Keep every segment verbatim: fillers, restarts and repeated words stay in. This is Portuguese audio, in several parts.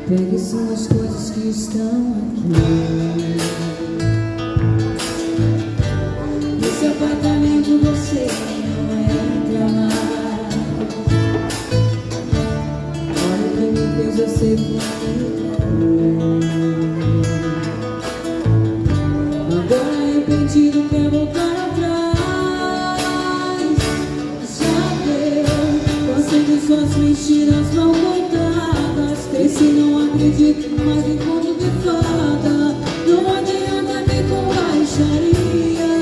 Pegue são as coisas que estão aqui. Nesse apartamento você não entra mais. Olha o que me fez você ficar. Agora arrependido quer voltar atrás. Já deu, cansei de suas mentiras não contadas. Cresci, não acredito mais em conto de fada. Não adianta me com baixaria.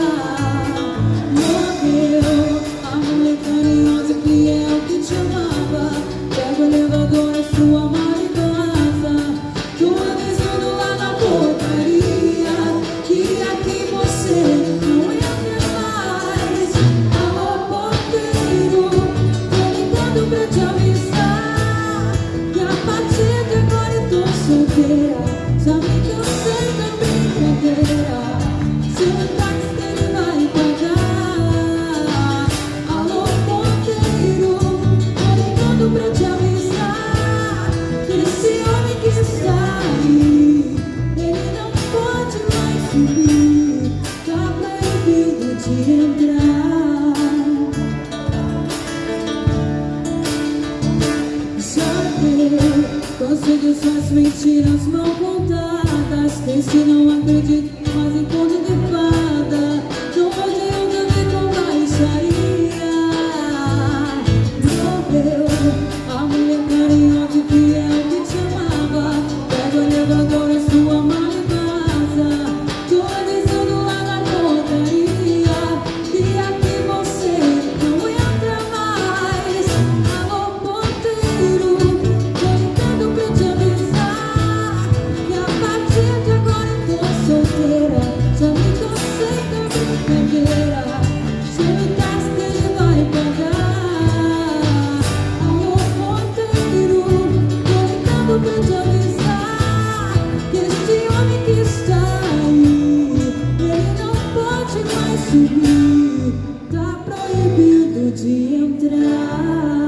Morreu a mulher carinhosa e fiel que te amava. Pega o elevador, a sua mala e vaza. Tô avisando lá na portaria que aqui você não entra mais. Alô, porteiro, tô ligando pra te avisar que a partir de agora eu tô solteira. Sabe que eu sei da brincadeira. Se o táxi ele vai pagar. Alô, porteiro, tô ligando pra te avisar que esse homem que está aí, ele não pode mais subir. Tá proibido de entrar. Já deu, cansei de suas mentiras mal contadas. Cresci, não acredito mais em conto de fada. Não adianta ver com baixaria. Morreu a mulher carinhosa e fiel que te amava. Pega o elevador, a sua mala e vaza. Tô avisando lá na portaria que aqui você não entra mais. Alô, porteiro, tô ligando pra te avisar que a partir de agora eu tô solteira. Sabe que eu sei da brincadeira. Se o táxi ele vai pagar. Alô, porteiro, tô ligando pra te avisar que esse homem que está aí, ele não pode mais subir. Tá proibido de entrar.